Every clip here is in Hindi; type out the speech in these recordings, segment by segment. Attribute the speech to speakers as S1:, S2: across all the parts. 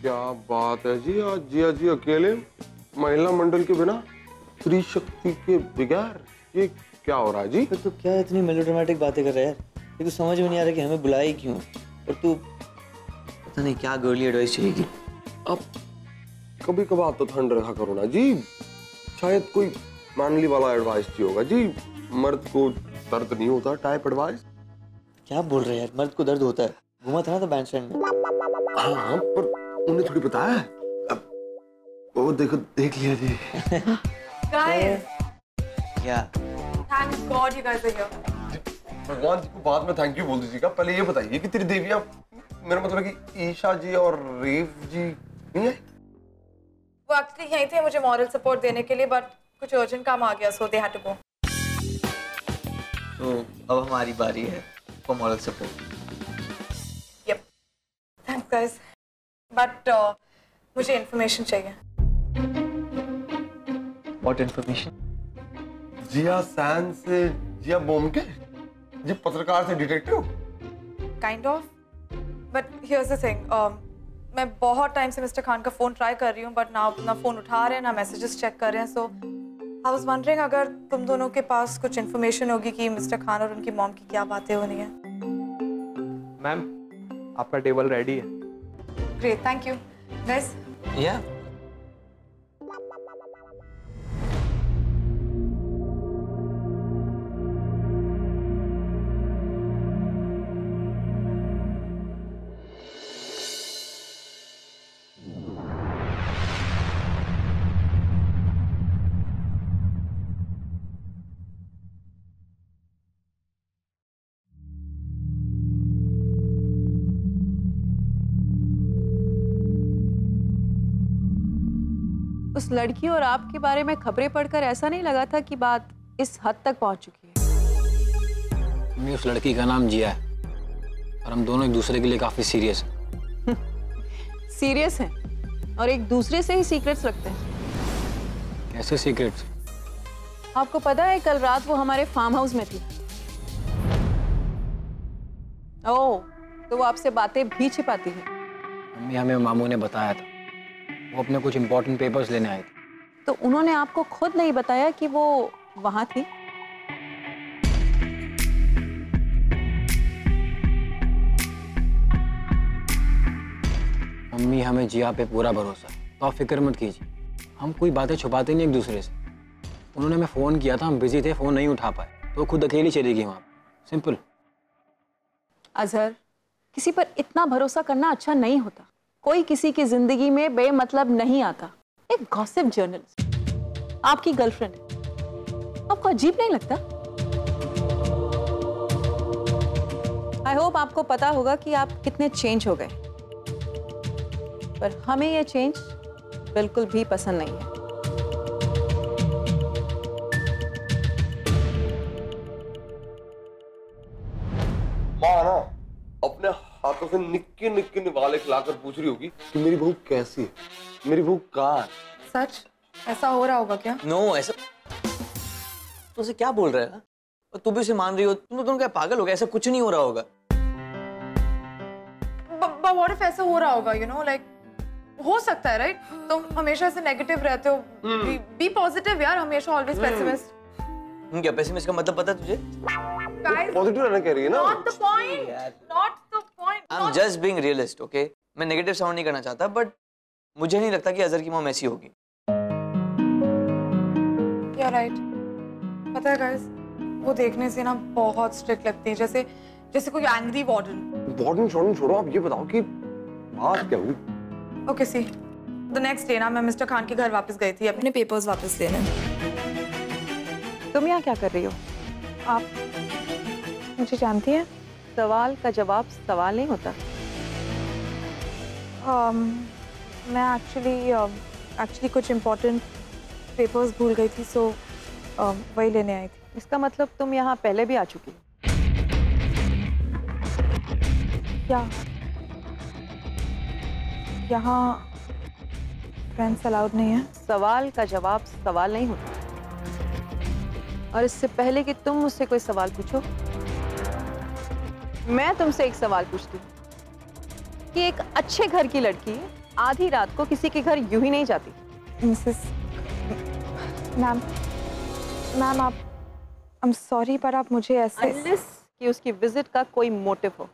S1: क्या बात है जी, आज जिया जी अकेले महिला मंडल के बिना, स्त्री शक्ति के बगैर, ये क्या हो रहा है जी?
S2: तो क्या इतनी मेलोड्रामेटिक बातें कर रहा है यार? ये तो समझ में नहीं आ रहा कि हमें बुलाए क्यों, और तू पता नहीं क्या गर्ली एडवाइस चाहिए।
S1: अब कभी कभार तो ठंड रखा करो ना जी, शायद कोई मैनली वाला एडवाइस चाहिए होगा जी। मर्द को दर्द नहीं होता टाइप एडवाइस।
S2: क्या बोल रहे हैं यार, मर्द को दर्द होता है, घुमा था ना तो बैंड स्टैंड में।
S1: हाँ पर उन्हें थोड़ी पता है। अब वो देखो, देख लिया जी।
S3: Guys,
S2: क्या
S3: thank God you guys are here.
S1: भगवान जी को बाद में थैंक यू बोल दीजिएगा, पहले ये बताइए कि तेरी देवियां, मेरा मतलब कि ईशा जी और रेव जी नहीं है?
S3: वो एक्चुअली यहीं थे मुझे मॉरल सपोर्ट देने के लिए, बट कुछ अर्जेंट काम आ गया, सो दे हैड टू गो।
S2: तो अब हमारी बारी है for moral support.
S3: Yup, thanks guys, but मुझे इन्फॉर्मेशन चाहिए।
S2: What information?
S1: जिया सैन से जिया बोमके, जी पत्रकार से detective.
S3: Kind of, but here's the thing, मैं बहुत टाइम से मिस्टर खान का फोन ट्राई कर रही हूँ, बट ना फोन उठा रहे हैं, ना मैसेजेस चेक कर रहे हैं। सो आई वाज वंडरिंग अगर तुम दोनों के पास कुछ इन्फॉर्मेशन होगी कि मिस्टर खान और उनकी मॉम की क्या बातें होनी है।
S4: मैम, आपका टेबल रेडी है।
S3: Great, thank you guys.
S2: या
S5: उस लड़की और आपके बारे में खबरें पढ़कर ऐसा नहीं लगा था कि बात इस हद तक पहुंच चुकी है।
S6: उस लड़की का नाम जिया है और हम दोनों एक दूसरे के लिए काफी सीरियस हैं।
S5: सीरियस हैं और एक दूसरे से ही सीक्रेट्स रखते हैं।
S6: कैसे सीक्रेट्स?
S5: आपको पता है कल रात वो हमारे फार्म हाउस में थी। ओह, तो वो आपसे बातें भी छिपाती है।
S6: मम्मी, हमें मामू ने बताया था, वो अपने कुछ इंपॉर्टेंट पेपर्स लेने आए थे।
S5: तो उन्होंने आपको खुद नहीं बताया कि वो वहां थी?
S6: मम्मी, हमें जिया पे पूरा भरोसा है, तो आप फिक्र मत कीजिए। हम कोई बातें छुपाते नहीं एक दूसरे से। उन्होंने हमें फोन किया था, हम बिजी थे, फोन नहीं उठा पाए, तो खुद अकेली चली गई वहां। सिंपल।
S5: अजहर, किसी पर इतना भरोसा करना अच्छा नहीं होता। कोई किसी की जिंदगी में बेमतलब नहीं आता। एक गॉसिप जर्नलिस्ट आपकी गर्लफ्रेंड है, आपको अजीब नहीं लगता? आई होप आपको पता होगा कि आप कितने चेंज हो गए, पर हमें यह चेंज बिल्कुल भी पसंद नहीं है।
S1: माँ ना अपने हाथों से निक्के निक्के निवाले खिलाकर पूछ रही होगी कि मेरी बहू कैसी है, मेरी बहू कहाँ है।
S3: सच ऐसा हो रहा होगा क्या?
S2: नो, ऐसा तो उसे क्या बोल रहा है? और तू भी उसे मान रही हो? तुम दोनों क्या पागल हो गए? ऐसा कुछ नहीं हो रहा होगा।
S3: But what if ऐसा हो रहा होगा, you know, like हो सकता है, राइट? तुम हमेशा से नेगेटिव रहते हो। बी पॉजिटिव यार, हमेशा ऑलवेज पेसिमिस्ट।
S2: क्या पेसिमिस्ट का मतलब पता है तुझे?
S1: पॉजिटिव रहना कह रही है ना।
S3: Not the point. Not the point.
S2: I'm just being realist, okay? मैं नेगेटिव साउंड नहीं करना चाहता, बट मुझे नहीं लगता कि अजहर की मॉम ऐसी होगी।
S3: You're right. पता है guys, वो देखने से ना बहुत स्ट्रिक्ट लगती है, जैसे कोई एंग्री वार्डन।
S1: वार्डन छोड़ो, आप ये बताओ कि बात क्या हुई?
S3: Okay, see. The next day ना मैं मिस्टर खान के घर वापस गई थी अपने पेपर्स वापस लेने।
S5: तुम यहाँ क्या कर रही हो?
S3: आप मुझे जानती हैं?
S5: सवाल का जवाब सवाल नहीं होता।
S3: मैं एक्चुअली कुछ इम्पोर्टेंट पेपर्स भूल गई थी, सो वही लेने आई थी।
S5: इसका मतलब तुम यहाँ पहले भी आ चुकी हो?
S3: क्या यहाँ फ्रेंड्स अलाउड नहीं है?
S5: सवाल का जवाब सवाल नहीं होता। और इससे पहले कि तुम मुझसे कोई सवाल पूछो, मैं तुमसे एक सवाल पूछती हूँ कि एक अच्छे घर की लड़की आधी रात को किसी के घर यूं ही नहीं जाती।
S3: मिसेस मैम आप आई एम सॉरी पर आप मुझे ऐसे
S5: अनलेस कि उसकी विजिट का कोई मोटिव हो।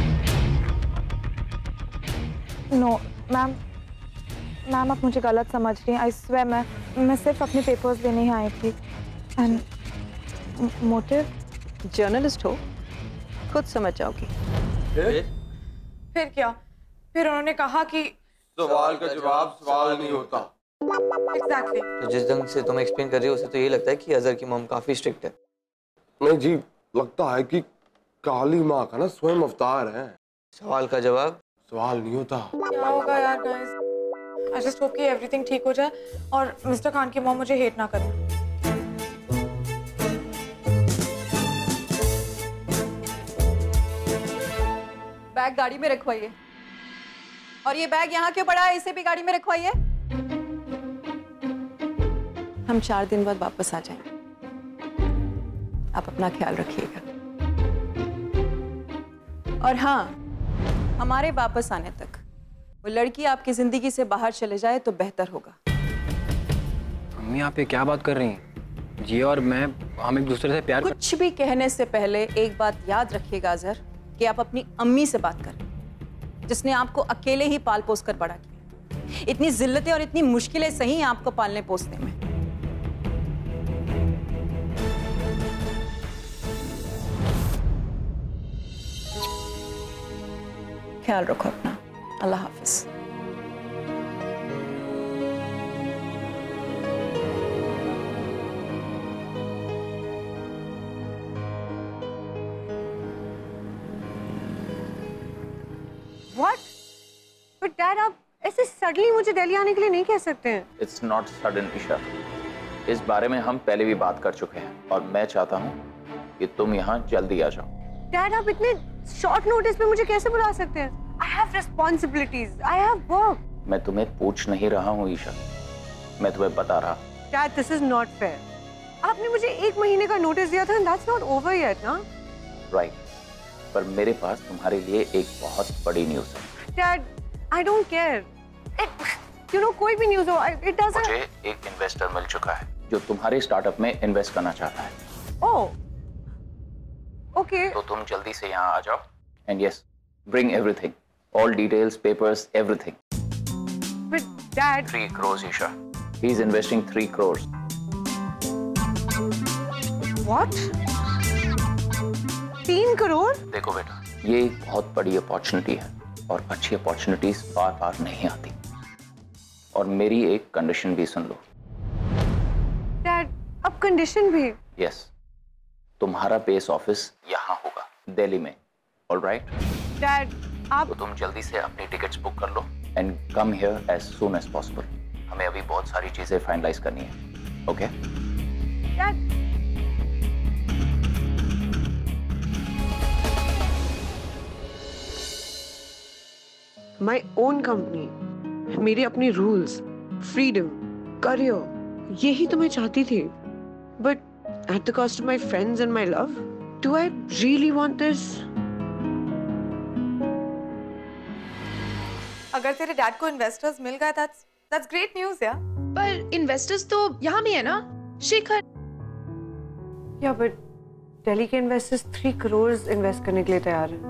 S3: नो मैम आप मुझे गलत समझ रही हैं। आई स्वेयर मैं सिर्फ अपने पेपर्स लेने ही आई थी। And motive?
S5: जर्नलिस्ट हो, खुद समझ जाओगी।
S3: फिर क्या? फिर उन्होंने कहा कि
S1: सवाल का जवाब सवाल नहीं होता।
S3: एग्जैक्टली।
S2: तो जिस ढंग से तुम एक्सप्लेन कर रही हो, उसे तो यही लगता है कि अजहर की मॉम काफी स्ट्रिक्ट है।
S1: नहीं जी, लगता है कि काली माँ का ना स्वयं अवतार है।
S2: सवाल का जवाब
S1: सवाल नहीं होता।
S3: क्या होगा यार गाइस? आई जस्ट होप कि एवरीथिंग ठीक हो जाए और मिस्टर खान की मॉम मुझे हेट ना करे।
S5: बैग गाड़ी में रखवाइए। और ये बैग यहाँ क्यों पड़ा है? इसे भी गाड़ी में रखवाइए। हम 4 दिन बाद वापस आ जाएंगे। आप अपना ख्याल रखिएगा। और हाँ, हमारे वापस आने तक वो लड़की आपकी जिंदगी से बाहर चले जाए तो बेहतर होगा।
S6: मम्मी आप ये क्या बात कर रही हैं? जी और मैं, हम एक दूसरे से प्यार
S5: कुछ भी कहने से पहले एक बात याद रखिएगा अजहर, कि आप अपनी अम्मी से बात करें, जिसने आपको अकेले ही पाल पोस कर बड़ा किया। इतनी जिल्लतें और इतनी मुश्किलें सही हैं आपको पालने पोसने में। ख्याल रखो अपना। अल्लाह हाफिज।
S7: What? But Dad, आप ऐसे सडनली मुझे दिल्ली आने के लिए नहीं कह सकते हैं।
S8: It's not sudden, Isha. इस बारे में हम पहले भी बात कर चुके हैं और मैं चाहता हूँ कि तुम यहाँ जल्दी आ जाओ।
S7: Dad, आप इतने शॉर्ट नोटिस पे मुझे कैसे बुला सकते हैं? I have responsibilities. I have work.
S8: मैं तुम्हें पूछ नहीं रहा हूँ ईशा, मैं तुम्हें बता रहा।
S7: Dad, this is not fair. आपने मुझे 1 महीने का नोटिस दिया था and that's not over yet, ना?
S8: Right. पर मेरे पास तुम्हारे लिए एक बहुत बड़ी न्यूज़ है।
S7: Dad, I don't care. You know, कोई भी न्यूज़ हो, it doesn't.
S8: मुझे एक इन्वेस्टर मिल चुका है जो तुम्हारे स्टार्टअप में इन्वेस्ट करना चाहता है।
S7: Oh. Okay.
S8: तो तुम जल्दी से यहाँ आ जाओ and yes, bring everything, all details, papers, everything.
S7: But Dad.
S8: 3 crores, Isha. He's investing 3 crores.
S7: What? 3 crore?
S8: देखो बेटा, ये एक बहुत बड़ी अपॉर्चुनिटी है और अच्छी अपॉर्चुनिटीज बार बार नहीं आती। और मेरी एक कंडीशन भी सुन लो।
S7: Dad, अब कंडीशन भी?
S8: यस, तुम्हारा बेस ऑफिस यहाँ होगा, दिल्ली में। ऑलराइट?
S7: Dad, आप
S8: तो तुम जल्दी से अपनी टिकट्स बुक कर लो and come here as soon as possible. हमें अभी बहुत सारी चीजें फाइनलाइज करनी है। Okay?
S7: Dad. My own company, मेरे अपने रूल्स, फ्रीडम, करियर, यही तो मैं चाहती थी। But at the cost of my friends and my love, do I really want this?
S3: अगर तेरे डैड को इन्वेस्टर्स मिल गए that's great news यार।
S9: पर इन्वेस्टर्स तो यहाँ भी है ना, शेखर।
S7: Yeah, but दिल्ली के इन्वेस्टर्स 3 करोड़ इन्वेस्ट करने के लिए तैयार हैं।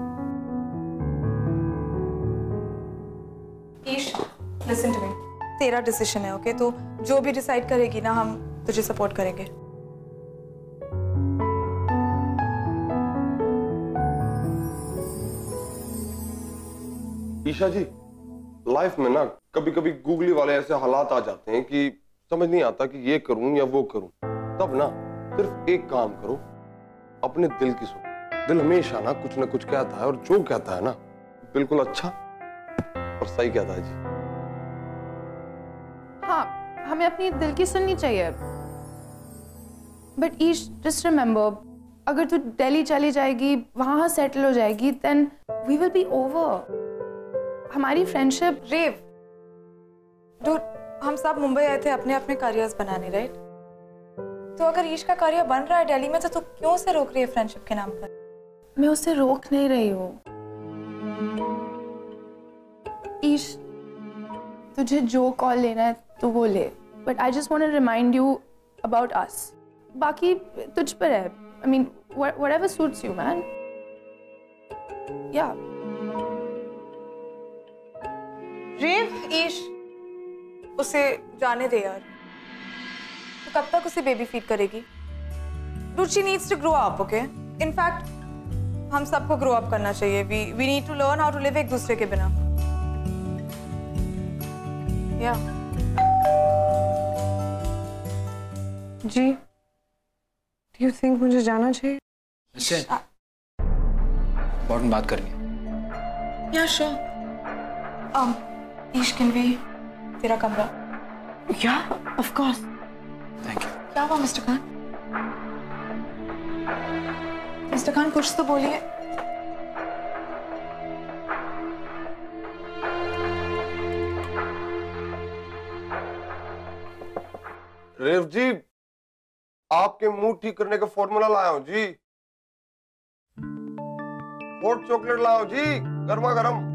S3: Ish, listen to me. तेरा डिसीजन है, ओके? तो जो भी डिसाइड करेगी ना, हम तुझे सपोर्ट करेंगे।
S1: ईशा जी, लाइफ में ना कभी कभी गूगली वाले ऐसे हालात आ जाते हैं कि समझ नहीं आता कि ये करूं या वो करूं। तब ना सिर्फ एक काम करो, अपने दिल की सुनो। दिल हमेशा ना कुछ कहता है और जो कहता है ना बिल्कुल अच्छा और सही कहता है जी।
S9: हाँ, हमें अपनी दिल की सुननी चाहिए। बट ईश, जस्ट रिमेम्बर, अगर तू दिल्ली चली जाएगी, वहां सेटल हो जाएगी, then we will be over. हमारी फ्रेंडशिप।
S3: रेव, डूड, हम सब मुंबई आए थे अपने अपने करियर्स बनाने, राइट? तो अगर ईश का करियर बन रहा है दिल्ली में, तो तू क्यों से रोक रही है फ्रेंडशिप के नाम पर?
S9: मैं उसे रोक नहीं रही हूँ ईश। तुझे जो कॉल लेना है तो वो ले, but I just want to remind you about us. बाकी तुझ पर है. I mean whatever suits you man. या
S3: रेव ईश, उसे जाने दे यार. तो कब तक उसे बेबी फीड करेगी? Dude, she needs to grow up, okay? In fact, हम सबको grow up करना चाहिए. We need to learn how to live एक दूसरे के बिना. Yeah.
S7: Ji, do you think मुझे जाना चाहिए?
S6: इससे इम्पोर्टेंट बात करनी है.
S3: Yeah, sure. Ish, can we तेरा कमरा?
S7: Yeah, of course.
S6: Thank you.
S3: क्या हुआ मिस्टर खान? मिस्टर खान कुछ तो बोलिए.
S1: रेव जी, आपके मूड ठीक करने का फॉर्मूला लाया हूं जी. हॉट चॉकलेट लाया हूं जी, गर्मा गर्म.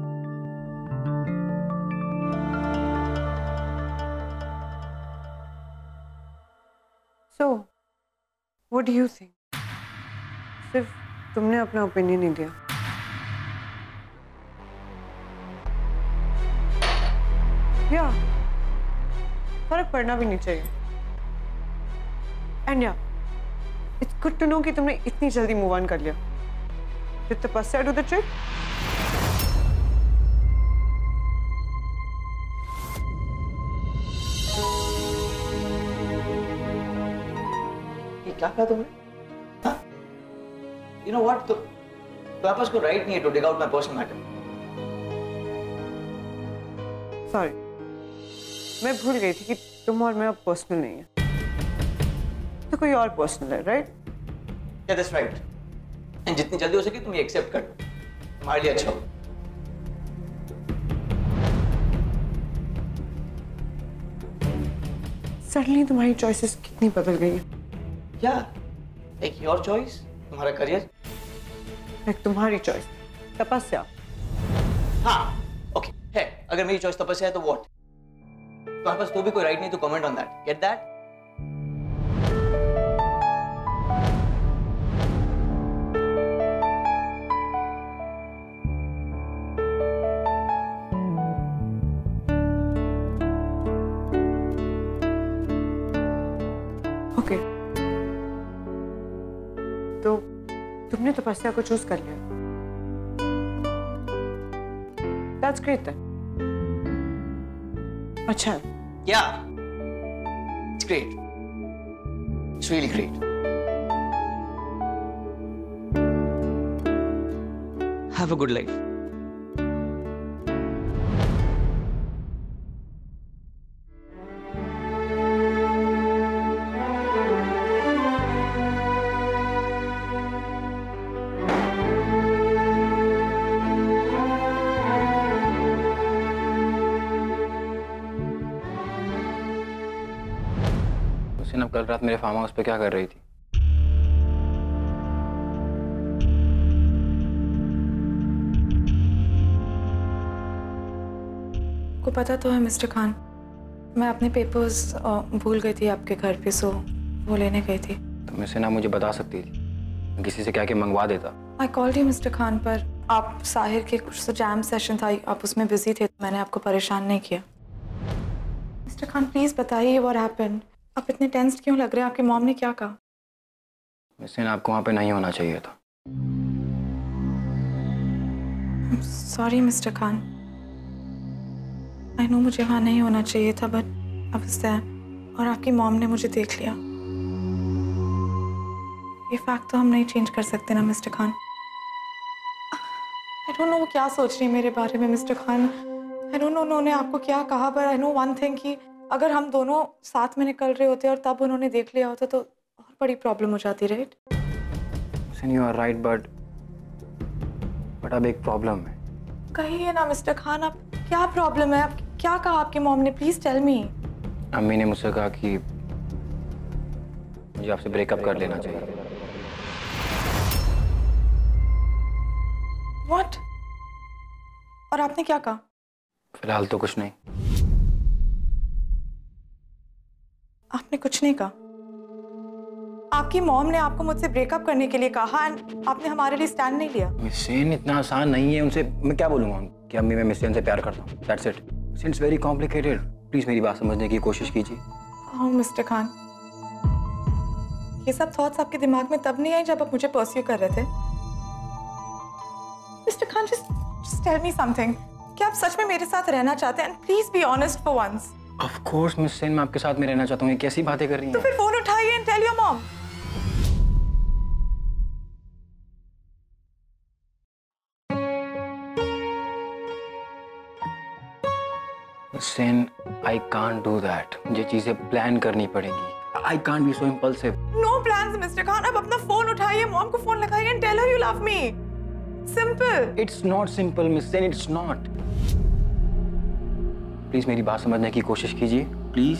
S7: So, what do you think? सिर्फ तुमने अपना ओपिनियन नहीं दिया. या फर्क पड़ना भी नहीं चाहिए. एंड या इट्स गुड टू नो कि तुमने इतनी जल्दी मूव ऑन कर लिया. Did तपस्या do the trick?
S2: क्या कहा तुमने? हाँ? You know what? तो पापा को राइट नहीं है to dig out my personal matter.
S7: Sorry, मैं भूल गई थी कि तुम और मैं अब पर्सनल नहीं है. तो कोई और पर्सनल है, right?
S2: Yeah, that's right. And जितनी जल्दी हो सके तुम ये एक्सेप्ट कर लो. हमारे लिए अच्छा हो.
S7: सडनली तुम्हारी चॉइसेस कितनी बदल गई हैं.
S2: क्या? एक योर चॉइस, तुम्हारा करियर.
S7: एक तुम्हारी चॉइस तपस्या.
S2: हाँ, ओके है. अगर मेरी चॉइस तपस्या है तो व्हाट? तुम्हारे पास तो भी कोई राइट नहीं to comment on that. Get that?
S7: Okay, तो तुमने तपस्या को चूज कर लिया. That's great then. अच्छा है.
S2: Yeah, it's great. It's really great. Have a good life.
S6: अब कल रात मेरे फार्म हाउस पे क्या कर रही थी?
S3: को पता तो है मिस्टर खान, मैं अपने पेपर्स भूल गई थी आपके घर पे, सो वो लेने गई थी.
S6: तुम इसे ना मुझे बता सकती थी. मैं किसी से कह के मंगवा देता.
S3: I called you mister Khan, पर आप साहिर के कुछ तो जैम सेशन था, आप उसमें बिजी थे, तो मैंने आपको परेशान नहीं किया. मिस्टर खान प्लीज बताइए व्हाट हैपेंड. आप इतने टेंस्ड क्यों लग रहे हैं? आपके मॉम ने क्या कहा?
S6: मिसिन, आपको वहां पे नहीं होना चाहिए था.
S3: Sorry mister Khan, I know मुझे वहां नहीं होना चाहिए था, बट अब और आपकी मॉम ने मुझे देख लिया. ये फैक्ट तो हम नहीं चेंज कर सकते ना mister Khan. I don't know वो क्या सोच रही है मेरे बारे में mister Khan. I don't know उन्होंने आपको क्या कहा, पर आई नो वन थिंग कि अगर हम दोनों साथ में निकल रहे होते और तब उन्होंने देख लिया होता तो और बड़ी प्रॉब्लम हो जाती, right?
S6: You are right, but अब एक प्रॉब्लम है.
S3: कहिए ना मिस्टर खान, अब क्या प्रॉब्लम है? अब क्या कहा आपकी मॉम ने? Please tell me.
S6: अम्मी ने मुझसे कहा कि मुझे आपसे ब्रेकअप कर लेना चाहिए.
S3: व्हाट? और आपने क्या कहा?
S6: फिलहाल तो कुछ नहीं.
S3: आपने कुछ नहीं कहा। आपकी मॉम ने आपको मुझसे ब्रेकअप करने के लिए कहा एंड आपने हमारे लिए स्टैंड नहीं लिया।
S6: मिसेन इतना आसान नहीं है उनसे, मैं क्या बोलूँगा कि अम्मी मैं मिसेन से प्यार करता हूँ, that's it. It's very complicated, please मेरी बात समझने की कोशिश कीजिए।
S3: ओह मिस्टर खान, ये सब थॉट्स आपके दिमाग में तब नहीं आई जब आप मुझे परस्यू कर रहे थे? Mister Khan, just tell me something. क्या आप सच में मेरे साथ रहना चाहते हैं? And please be honest for once.
S6: Of course miss Sen, मैं आपके साथ में रहना चाहता हूँ। ये कैसी बातें कर रही हैं?
S3: तो फिर फोन उठाइए and tell your mom.
S6: Miss Sen, I can't do that. मुझे चीजें प्लान करनी पड़ेंगी। I can't be so impulsive.
S3: No plans, Mr. Khan. अब अपना फोन उठाइए, मॉम को फोन लगाइए and tell her you love me. Simple.
S6: It's not simple, Miss Sen. It's not. Please मेरी बात समझने की कोशिश कीजिए, प्लीज।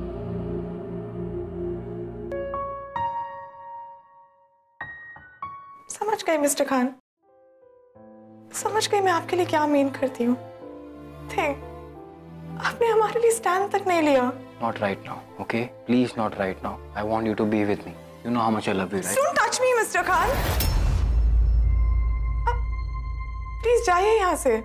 S3: समझ गई मिस्टर खान, समझ गई मैं आपके लिए क्या मीन करती हूँ। थिंक आपने हमारे लिए स्टैंड तक नहीं लिया।
S6: Not right now, okay? Please not right now. I want you to be with me. You know how much I love you, right?
S3: Don't touch me, Mr. Khan. Please जाइए यहाँ से।